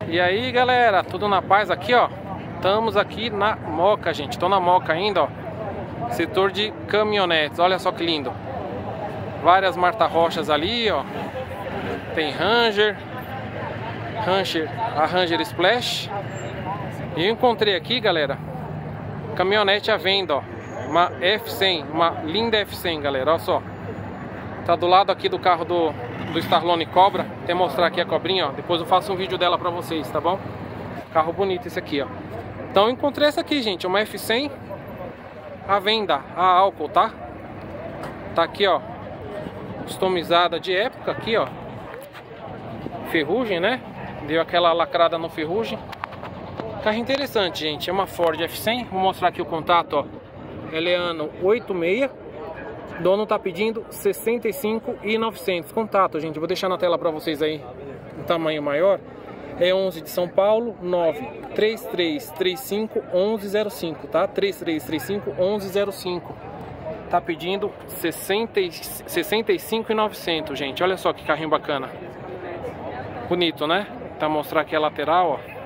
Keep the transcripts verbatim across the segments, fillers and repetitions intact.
E aí, galera, tudo na paz aqui, ó. Estamos aqui na Moca, gente. Tô na Moca ainda, ó. Setor de caminhonetes. Olha só que lindo. Várias Marta Rochas ali, ó. Tem Ranger, Ranger, a Ranger Splash. E eu encontrei aqui, galera, caminhonete à venda, ó. Uma F cem, uma linda F cem, galera. Olha só. Tá do lado aqui do carro do, do Starlone Cobra. Até mostrar aqui a cobrinha, ó. Depois eu faço um vídeo dela pra vocês, tá bom? Carro bonito esse aqui, ó. Então eu encontrei essa aqui, gente. Uma F cem à venda, a álcool, tá? Tá aqui, ó. Customizada de época aqui, ó. Ferrugem, né? Deu aquela lacrada no ferrugem. Carro interessante, gente. É uma Ford F cem. Vou mostrar aqui o contato, ó. Ela é ano oitenta e seis. O dono tá pedindo sessenta e cinco mil e novecentos. Contato, gente. Vou deixar na tela pra vocês aí. Um tamanho maior. É onze de São Paulo. nove três três três cinco um um zero cinco, tá? três três três cinco um um zero cinco. Tá pedindo sessenta e cinco mil e novecentos, gente. Olha só que carrinho bacana. Bonito, né? Tá mostrar aqui a lateral, ó.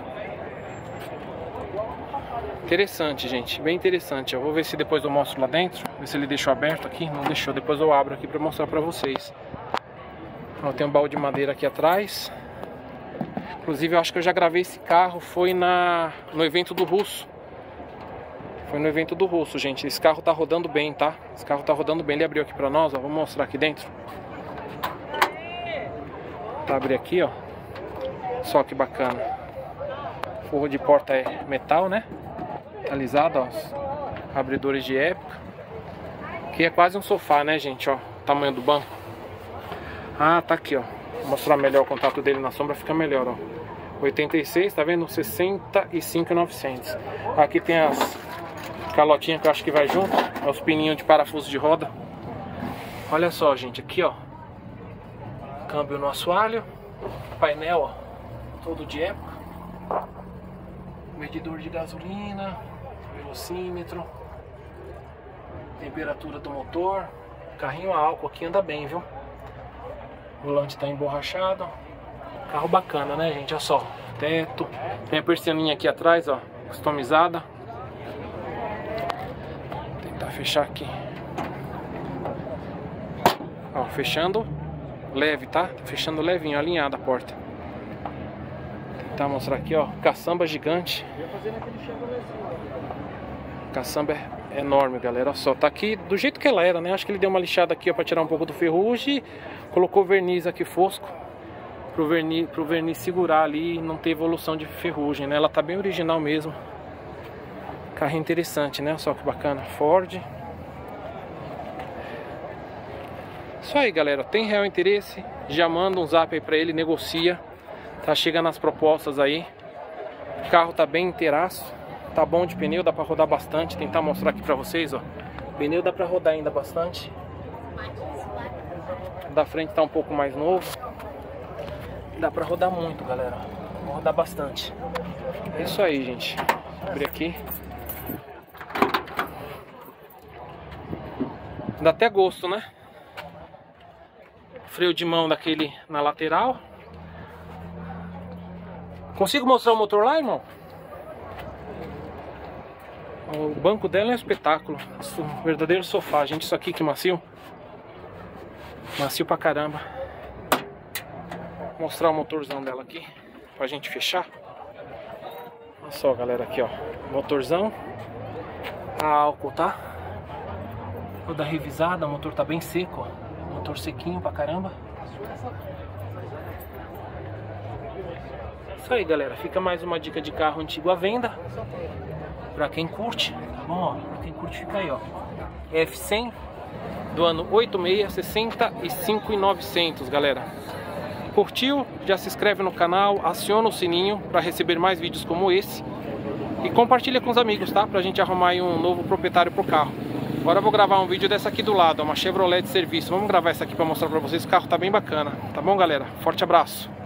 Interessante, gente, bem interessante. Eu vou ver se depois eu mostro lá dentro. Ver se ele deixou aberto aqui. Não deixou, depois eu abro aqui pra mostrar pra vocês. Ó, tem um baú de madeira aqui atrás. Inclusive eu acho que eu já gravei esse carro. Foi na, no evento do Russo. Foi no evento do Russo, gente. Esse carro tá rodando bem, tá? Esse carro tá rodando bem. Ele abriu aqui pra nós, ó. Vou mostrar aqui dentro. Tá, abrir aqui, ó. Só que bacana. Forro de porta é metal, né? Alisado, ó, abridores de época. Aqui é quase um sofá, né, gente, ó, tamanho do banco. Ah, tá aqui, ó. Vou mostrar melhor o contato dele na sombra, fica melhor, ó. oitenta e seis, tá vendo? sessenta e cinco mil e novecentos. Aqui tem as calotinhas que eu acho que vai junto, é os pininhos de parafuso de roda. Olha só, gente, aqui, ó. Câmbio no assoalho. Painel, ó, todo de época. Medidor de gasolina, velocímetro, temperatura do motor. Carrinho a álcool aqui anda bem, viu? O volante tá emborrachado. Carro bacana, né, gente? Olha só, teto. Tem a persianinha aqui atrás, ó, customizada. Vou tentar fechar aqui. Ó, fechando leve, tá? Fechando levinho, alinhada a porta. Tá, mostrar aqui, ó, caçamba gigante. Caçamba é enorme, galera. Olha só, tá aqui do jeito que ela era, né? Acho que ele deu uma lixada aqui, ó, pra tirar um pouco do ferrugem. Colocou verniz aqui fosco pro verniz, pro verniz segurar ali e não ter evolução de ferrugem, né? Ela tá bem original mesmo. Carro interessante, né? Olha só que bacana. Ford. Isso aí, galera. Tem real interesse? Já manda um zap aí pra ele, negocia. Tá chegando as propostas aí. O carro tá bem inteiraço. Tá bom de pneu, dá pra rodar bastante. Tentar mostrar aqui pra vocês, ó. O pneu dá pra rodar ainda bastante. O da frente tá um pouco mais novo. Dá pra rodar muito, galera. Vou rodar bastante. É isso aí, gente. Vou abrir aqui. Dá até gosto, né? Freio de mão daquele na lateral. Consigo mostrar o motor lá, irmão? O banco dela é um espetáculo. Um verdadeiro sofá, gente. Isso aqui que macio. Macio pra caramba. Vou mostrar o motorzão dela aqui pra gente fechar. Olha só, galera, aqui, ó. Motorzão. A álcool, tá? Toda revisada. O motor tá bem seco, ó. Motor sequinho pra caramba. Isso aí, galera, fica mais uma dica de carro antigo à venda pra quem curte, tá bom? Ó, pra quem curte fica aí, ó. F cem do ano oitenta e seis, sessenta e cinco mil e novecentos, galera. Curtiu? Já se inscreve no canal, aciona o sininho para receber mais vídeos como esse e compartilha com os amigos, tá? Pra gente arrumar aí um novo proprietário pro carro. Agora eu vou gravar um vídeo dessa aqui do lado, uma Chevrolet de serviço. Vamos gravar essa aqui pra mostrar pra vocês, o carro tá bem bacana, tá bom, galera? Forte abraço!